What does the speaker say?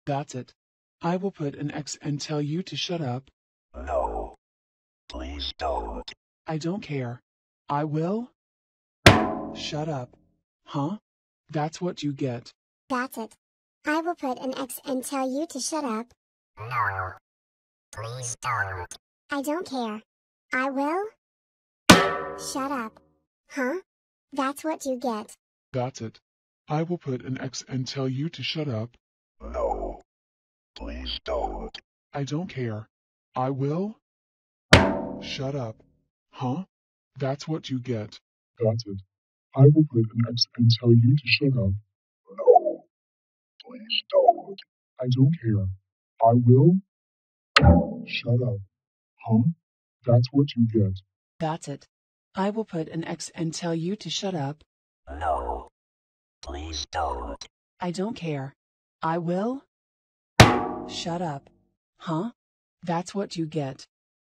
That's it. I will put an X and tell you to shut up. No. Please don't. I don't care. I will. Shut up. Huh? That's what you get. That's it. I will put an X and tell you to shut up. No. Please don't. I don't care. I will. Shut up. Huh? That's what you get. That's it. I will put an X and tell you to shut up. No. Please don't. I don't care. I will. Shut up. Huh? That's what you get. That's it. I will put an X and tell you to shut up. No. Please don't. I don't care. I will. Shut up. Huh? That's what you get. That's it. I will put an X and tell you to shut up. No. Please don't. I don't care. I will. Shut up. Huh? That's what you get.